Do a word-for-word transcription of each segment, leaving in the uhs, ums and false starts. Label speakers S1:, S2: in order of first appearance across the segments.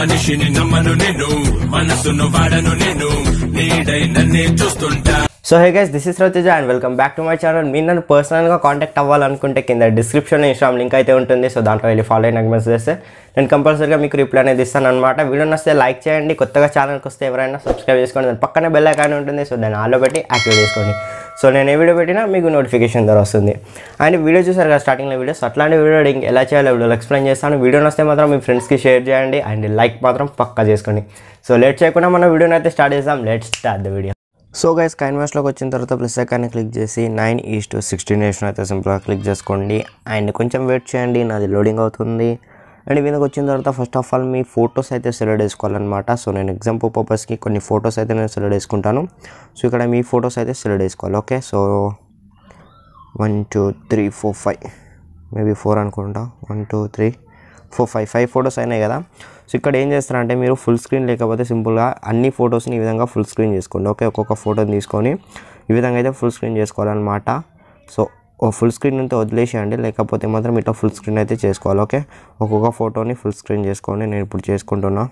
S1: మనిషిని నమ్మను నేను మనసును వాడను నేను నీడై నన్నే చూస్తుంటా.
S2: So hey guys, this is Raviteja and welcome back to my channel. మీరు నన్ను పర్సనల్గా కాంటాక్ట్ అవ్వాలనుకుంటే కింద డిస్క్రిప్షన్లో ఇన్స్టాగ్రామ్ లింక్ అయితే ఉంటుంది. సో దాంట్లో వెళ్ళి ఫాలో అయిన మెసేజ్ చేస్తే నేను కంపల్సరీగా మీకు రిప్లై అనేది ఇస్తాను అనమాట. వీడియో నచ్చితే లైక్ చేయండి, కొత్తగా ఛానల్కి వస్తే ఎవరైనా సబ్స్క్రైబ్ చేసుకోండి, దాని పక్కనే బెల్ ఐకాన్ ఉంటుంది. సో దాన్ని ఆల్లో పెట్టి యాక్టివేట్ చేసుకోండి. సో నేను ఏ వీడియో పెట్టినా మీకు నోటిఫికేషన్ ద్వారా వస్తుంది. అండ్ వీడియో చూసారు కదా స్టార్టింగ్లో వీడియోస్, అట్లాంటి వీడియో ఇంక ఎలా చేయాలో వీడియోలో ఎక్స్ప్లెయిన్ చేస్తాను. వీడియో నచ్చితే మాత్రం మీ ఫ్రెండ్స్కి షేర్ చేయండి అండ్ లైక్ మాత్రం పక్కా చేసుకోండి. సో లేట్ చేయకుండా మన వీడియోని అయితే స్టార్ట్ చేద్దాం. Let's start the video. So guys, కైన్వాస్లోకి వచ్చిన తర్వాత ప్లస్ ఐకాన్ని క్లిక్ చేసి నైన్ ఈస్ టు సిక్స్టీన్ రేషన్ అయితే సింపుల్గా క్లిక్ చేసుకోండి అండ్ కొంచెం వెయిట్ చేయండి, నాది లోడింగ్ అవుతుంది. అండ్ వీళ్ళకి వచ్చిన తర్వాత ఫస్ట్ ఆఫ్ ఆల్ మీ ఫొటోస్ అయితే సెలెక్ట్ చేసుకోవాలన్నమాట. సో నేను ఎగ్జాంపుల్ పర్పస్కి కొన్ని ఫొటోస్ అయితే నేను సెలెక్ట్ చేసుకుంటాను. సో ఇక్కడ మీ ఫొటోస్ అయితే సెలెక్ట్ చేసుకోవాలి. Okay, so one two three four five maybe four అనుకుంటా. One two three four five five photos అయినాయి కదా. సో ఇక్కడ ఏం చేస్తారంటే మీరు ఫుల్ స్క్రీన్ లేకపోతే సింపుల్గా అన్ని ఫొటోస్ని ఈ విధంగా ఫుల్ స్క్రీన్ చేసుకోండి. ఓకే, ఒక్కొక్క ఫోటోని తీసుకొని ఈ విధంగా అయితే ఫుల్ స్క్రీన్ చేసుకోవాలన్నమాట. సో ఫుల్ స్క్రీన్ అయితే వదిలేసేయండి, లేకపోతే మాత్రం ఇట్లా ఫుల్ స్క్రీన్ అయితే చేసుకోవాలి. ఓకే, ఒక్కొక్క ఫోటోని ఫుల్ స్క్రీన్ చేసుకోండి. నేను ఇప్పుడు చేసుకుంటున్నా.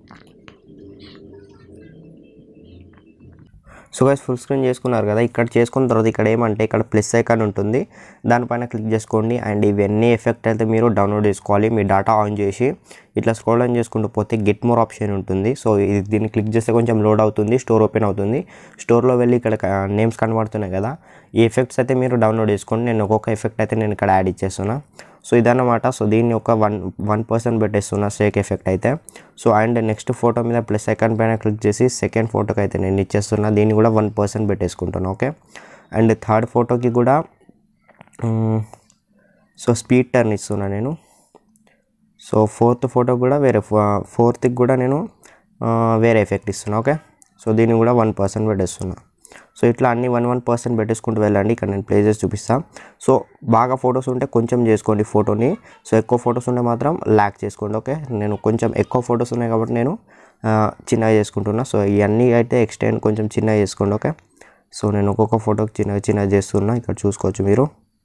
S2: సో గైస్, ఫుల్ స్క్రీన్ చేసుకున్నారు కదా. ఇక్కడ చేసుకున్న తర్వాత ఇక్కడ ఏమంటే ఇక్కడ ప్లస్ ఐకాన్ ఉంటుంది, దానిపైన క్లిక్ చేసుకోండి. అండ్ ఇవన్నీ ఎఫెక్ట్ అయితే మీరు డౌన్లోడ్ చేసుకోవాలి. మీ డేటా ఆన్ చేసి ఇట్లా స్క్రోల్ ఆన్ చేసుకుంటూ పోతే గెట్ మోర్ ఆప్షన్ ఉంటుంది. సో ఇది దీన్ని క్లిక్ చేస్తే కొంచెం లోడ్ అవుతుంది, స్టోర్ ఓపెన్ అవుతుంది. స్టోర్లో వెళ్ళి ఇక్కడ నేమ్స్ కనబడుతున్నాయి కదా, ఈ ఎఫెక్ట్స్ అయితే మీరు డౌన్లోడ్ చేసుకోండి. నేను ఒక్కొక్క ఎఫెక్ట్ అయితే నేను ఇక్కడ యాడ్ ఇచ్చేస్తున్నా. సో ఇదన్నమాట. సో దీన్ని ఒక వన్ వన్ పర్సెంట్ పెట్టేస్తున్నా షేక్ ఎఫెక్ట్ అయితే. సో అండ్ నెక్స్ట్ ఫోటో మీద ప్లస్ ఐకాన్ పైన క్లిక్ చేసి సెకండ్ ఫోటోకి అయితే నేను ఇచ్చేస్తున్నా, దీన్ని కూడా వన్ పర్సెంట్ పెట్టేసుకుంటాను. ఓకే, అండ్ థర్డ్ ఫోటోకి కూడా సో స్పీడ్ టర్న్ ఇస్తున్నా నేను. సో ఫోర్త్ ఫోటో కూడా వేరే ఫోర్త్కి కూడా నేను వేరే ఎఫెక్ట్ ఇస్తున్నా. ఓకే, సో దీన్ని కూడా వన్ పర్సెంట్ పెట్టేస్తున్నా. సో ఇట్లా అన్ని వన్ వన్ పర్సెంట్ పెట్టేసుకుంటూ వెళ్ళండి. ఇక్కడ నేను ప్లేసెస్ చూపిస్తాను. సో బాగా ఫొటోస్ ఉంటే కొంచెం చేసుకోండి ఫోటోని, సో ఎక్కువ ఫొటోస్ ఉంటే మాత్రం ల్యాక్ చేసుకోండి. ఓకే, నేను కొంచెం ఎక్కువ ఫొటోస్ ఉన్నాయి కాబట్టి నేను చిన్నగా చేసుకుంటున్నా. సో ఇవన్నీ అయితే ఎక్స్టెండ్ కొంచెం చిన్నగా చేసుకోండి. ఓకే, సో నేను ఒక్కొక్క ఫోటోకి చిన్నగా చిన్నగా చేస్తున్నా, ఇక్కడ చూసుకోవచ్చు మీరు.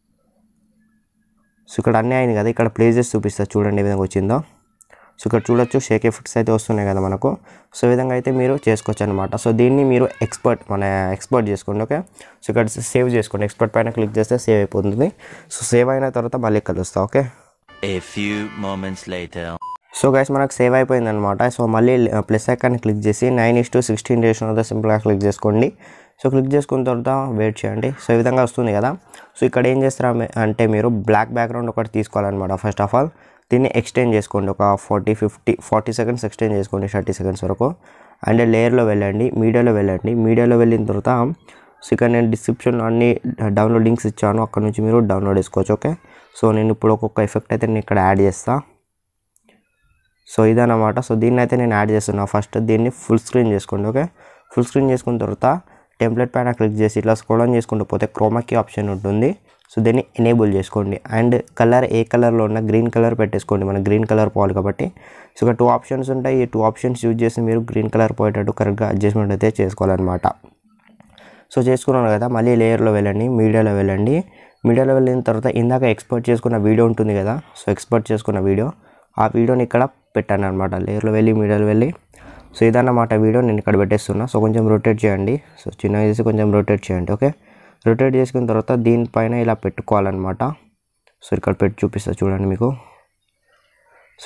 S2: సో ఇక్కడ అన్నీ అయింది కదా, ఇక్కడ ప్లేసెస్ చూపిస్తా చూడండి ఏ విధంగా వచ్చిందో. సో ఇక్కడ చూడొచ్చు షేక్ ఎఫెక్ట్స్ అయితే వస్తున్నాయి కదా మనకు. సో ఈ విధంగా అయితే మీరు చేసుకోవచ్చు అనమాట. సో దీన్ని మీరు ఎక్స్పర్ట్ మన ఎక్స్పర్ట్ చేసుకోండి. ఓకే, సో ఇక్కడ సేవ్ చేసుకోండి. ఎక్స్పర్ట్ పైన క్లిక్ చేస్తే సేవ్ అయిపోతుంది. సో సేవ్ అయిన తర్వాత మళ్ళీ కలుస్తా. Okay,
S3: A few moments later.
S2: So guys మనకు సేవ్ అయిపోయింది అనమాట. సో మళ్ళీ ప్లస్ ఐకాన్ని క్లిక్ చేసి నైన్ ఇస్ టు సిక్స్టీన్ రేషన్ అయితే సింపుల్గా క్లిక్ చేసుకోండి. సో క్లిక్ చేసుకున్న తర్వాత వెయిట్ చేయండి. సో ఈ విధంగా వస్తుంది కదా. సో ఇక్కడ ఏం చేస్తారా అంటే మీరు బ్లాక్ బ్యాక్గ్రౌండ్ ఒకటి తీసుకోవాలన్నమాట. ఫస్ట్ ఆఫ్ ఆల్ దీన్ని ఎక్స్టెండ్ చేసుకోండి, ఒక forty fifty forty seconds extend చేసుకోండి, థర్టీ సెకండ్స్ వరకు. అండ్ లేయర్లో వెళ్ళండి, మీడియాలో వెళ్ళండి. మీడియాలో వెళ్ళిన తర్వాత సో ఇక్కడ నేను డిస్క్రిప్షన్లో అన్ని డౌన్లోడ్ లింక్స్ ఇచ్చాను, అక్కడ నుంచి మీరు డౌన్లోడ్ చేసుకోవచ్చు. ఓకే, సో నేను ఇప్పుడు ఒక్కొక్క ఎఫెక్ట్ అయితే నేను ఇక్కడ యాడ్ చేస్తా. సో ఇదన్నమాట. సో దీన్ని అయితే నేను యాడ్ చేస్తున్నా. ఫస్ట్ దీన్ని ఫుల్ స్క్రీన్ చేసుకోండి. ఓకే, ఫుల్ స్క్రీన్ చేసుకున్న తర్వాత టెంప్లెట్ పైన క్లిక్ చేసి ఇట్లా స్క్రోల్ ఆన్ చేసుకుంటూ పోతే క్రోమాకీ ఆప్షన్ ఉంటుంది. సో దీన్ని ఎనేబుల్ చేసుకోండి. అండ్ కలర్ ఏ కలర్లో ఉన్న గ్రీన్ కలర్ పెట్టేసుకోండి, మనకు గ్రీన్ కలర్ పోవాలి కాబట్టి. సో ఇక్కడ టూ ఆప్షన్స్ ఉంటాయి, ఈ టూ ఆప్షన్స్ యూజ్ చేసి మీరు గ్రీన్ కలర్ పోయేటట్టు కరెక్ట్గా అడ్జస్ట్మెంట్ అయితే చేసుకోవాలన్నమాట. సో చేసుకున్నాను కదా, మళ్ళీ లేయర్లో వెళ్ళండి, మీడియాలో వెళ్ళండి. మీడియాలో వెళ్ళిన తర్వాత ఇందాక ఎక్స్పోర్ట్ చేసుకున్న వీడియో ఉంటుంది కదా, సో ఎక్స్పోర్ట్ చేసుకున్న వీడియో ఆ వీడియోని ఇక్కడ పెట్టాను అనమాట. లేయర్లో వెళ్ళి మీడియాలో వెళ్ళి సో ఇదన్నమాట వీడియో నేను ఇక్కడ పెట్టేస్తున్నా. సో కొంచెం రొటేట్ చేయండి, సో చిన్నగా చేసి కొంచెం రొటేట్ చేయండి. ఓకే, రొటేట్ చేసుకున్న తర్వాత దీనిపైన ఇలా పెట్టుకోవాలన్నమాట. సో ఇక్కడ పెట్టి చూపిస్తా చూడండి మీకు. సో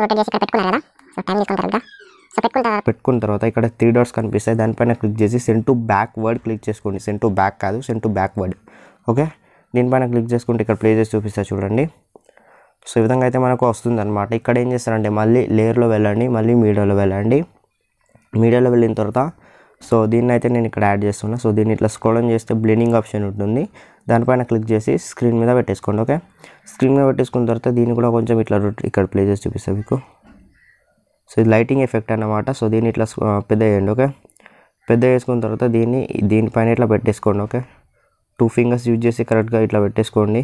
S2: పెట్టుకున్న తర్వాత ఇక్కడ త్రీ డాట్స్ కనిపిస్తాయి, దానిపైన క్లిక్ చేసి send to backward click చేసుకోండి. సెండ్ టు బ్యాక్ కాదు, send to backward. Okay, దీనిపైన క్లిక్ చేసుకుంటే ఇక్కడ ప్లే చేసి చూపిస్తా చూడండి. సో ఈ విధంగా అయితే మనకు వస్తుంది అనమాట. ఇక్కడ ఏం చేస్తారంటే మళ్ళీ లేయర్లో వెళ్ళండి, మళ్ళీ మీడియాలో వెళ్ళండి. మీడియాలో వెళ్ళిన తర్వాత సో దీన్ని అయితే నేను ఇక్కడ యాడ్ చేస్తున్నా. సో దీన్ని ఇట్లా స్క్రోల్ ఆన్ చేస్తే బ్లెండింగ్ ఆప్షన్ ఉంటుంది, దానిపైన క్లిక్ చేసి స్క్రీన్ మీద పెట్టేసుకోండి. ఓకే, స్క్రీన్ మీద పెట్టేసుకున్న తర్వాత దీన్ని కూడా కొంచెం ఇట్లా ఇక్కడ ప్లే చేసి చూపిస్తాను మీకు. సో ఇది లైటింగ్ ఎఫెక్ట్ అన్నమాట. సో దీన్ని ఇట్లా పెద్ద చేయండి. ఓకే, పెద్ద చేసుకున్న తర్వాత దీన్ని దీనిపైన ఇట్లా పెట్టేసుకోండి. ఓకే, టూ ఫింగర్స్ యూజ్ చేసి కరెక్ట్గా ఇట్లా పెట్టేసుకోండి.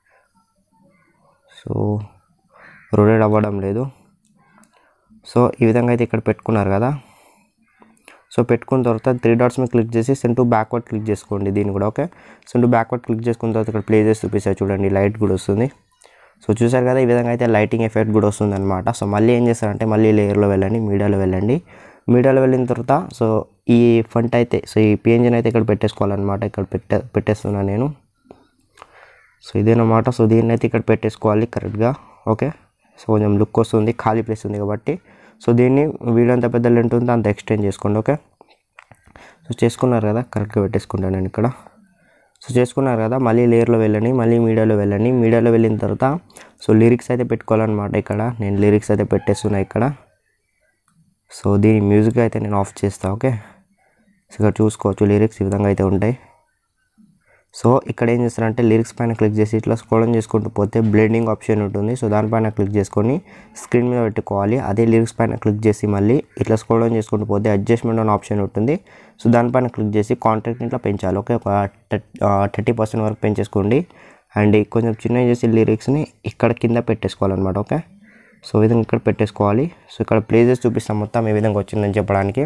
S2: సో రొటేట్ అవ్వడం లేదు. సో ఈ విధంగా అయితే ఇక్కడ పెట్టుకున్నారు కదా. సో పెట్టుకున్న తర్వాత త్రీ డాట్స్ మీద క్లిక్ చేసి సెండ్ టు బ్యాక్వర్డ్ క్లిక్ చేసుకోండి దీన్ని కూడా. Okay, send to backward click చేసుకున్న తర్వాత ఇక్కడ ప్లే చేసి చూపిస్తాయి చూడండి, లైట్ కూడా వస్తుంది. సో చూసారు కదా, ఈ విధంగా అయితే లైటింగ్ ఎఫెక్ట్ కూడా వస్తుంది అనమాట. సో మళ్ళీ ఏం చేస్తారంటే మళ్ళీ లేయర్లో వెళ్ళండి, మీడియాలో వెళ్ళండి. మీడియాలో వెళ్ళిన తర్వాత సో ఈ ఫంట్ అయితే సో ఈ పిఎన్జిని అయితే ఇక్కడ పెట్టేసుకోవాలన్నమాట. ఇక్కడ పెట్టే పెట్టేస్తున్నాను నేను. సో ఇదేనమాట. సో దీన్ని అయితే ఇక్కడ పెట్టేసుకోవాలి కరెక్ట్గా. ఓకే, సో కొంచెం లుక్ వస్తుంది, ఖాళీ ప్లేస్ ఉంది కాబట్టి. సో దీన్ని వీడియో అంత పెద్ద లెంత్ ఉందో అంత ఎక్స్టెండ్ చేసుకోండి. ఓకే, సో చేసుకున్నారు కదా, కరెక్ట్గా పెట్టేసుకుంటాను నేను ఇక్కడ. సో చేసుకున్నారు కదా, మళ్ళీ లేయర్లో వెళ్ళండి, మళ్ళీ మీడియాలో వెళ్ళండి. మీడియాలో వెళ్ళిన తర్వాత సో లిరిక్స్ అయితే పెట్టుకోవాలన్నమాట. ఇక్కడ నేను లిరిక్స్ అయితే పెట్టేస్తున్నా ఇక్కడ. సో దీని మ్యూజిక్ అయితే నేను ఆఫ్ చేస్తాను. ఓకే, సో ఇక్కడ చూసుకోవచ్చు లిరిక్స్ ఈ విధంగా అయితే ఉంటాయి. సో ఇక్కడ ఏం చేస్తారంటే లిరిక్స్ పైన క్లిక్ చేసి ఇట్లా స్క్రోల్ చేసుకుంటూ పోతే బ్లెండింగ్ ఆప్షన్ ఉంటుంది. సో దానిపైన క్లిక్ చేసుకొని స్క్రీన్ మీద పెట్టుకోవాలి. అదే లిరిక్స్ పైన క్లిక్ చేసి మళ్ళీ ఇట్లా స్క్రోల్ చేసుకుంటూ పోతే అడ్జస్ట్మెంట్ అనే ఆప్షన్ ఉంటుంది. సో దానిపైన క్లిక్ చేసి కాంట్రాక్ట్ ఇట్లా పెంచాలి. ఓకే, ఒక థర్టీ పర్సెంట్ వరకు పెంచేసుకోండి. అండ్ కొంచెం చిన్న చేసి లిరిక్స్ని ఇక్కడ కింద పెట్టేసుకోవాలన్నమాట. ఓకే, సో ఈ విధంగా ఇక్కడ పెట్టేసుకోవాలి. సో ఇక్కడ ప్లేసెస్ చూపిస్తాం మొత్తం ఏ విధంగా వచ్చిందని చెప్పడానికి.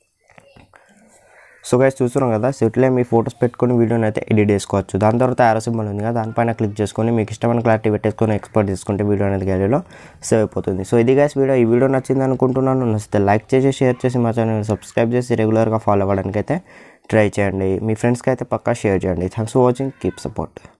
S2: సో గైస్ చూస్తున్నాం కదా, సో ఇట్లే మీ ఫోటోస్ పెట్టుకొని వీడియోని అయితే ఎడిట్ చేసుకోవచ్చు. దాని తర్వాత యారో సింబల్ ఉంది కదా, దానిపైన క్లిక్ చేసుకొని మీకు ఇష్టమైన క్లారిటీ పెట్టేసుకొని ఎక్స్పోర్ట్ చేసుకుంటే వీడియో అనేది గ్యాలరీలో సేవ్ అయిపోతుంది. సో ఇది గైస్ వీడియో. ఈ వీడియో నచ్చింది అనుకుంటున్నాను. నచ్చితే లైక్ చేసి షేర్ చేసి మా ఛానల్ సబ్స్క్రైబ్ చేసి రెగ్యులర్గా ఫాలో అవ్వడానికి అయితే ట్రై చేయండి. మీ ఫ్రెండ్స్కి అయితే పక్కా షేర్ చేయండి. Thanks for watching, keep support.